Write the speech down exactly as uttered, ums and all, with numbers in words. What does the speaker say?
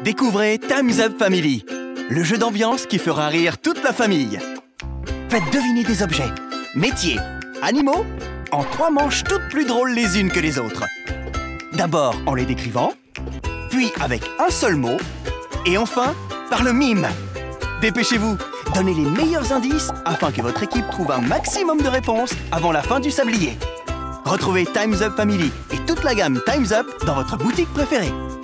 Découvrez Time's Up Family, le jeu d'ambiance qui fera rire toute la famille. Faites deviner des objets, métiers, animaux, en trois manches toutes plus drôles les unes que les autres. D'abord en les décrivant, puis avec un seul mot, et enfin par le mime. Dépêchez-vous, donnez les meilleurs indices afin que votre équipe trouve un maximum de réponses avant la fin du sablier. Retrouvez Time's Up Family et toute la gamme Time's Up dans votre boutique préférée.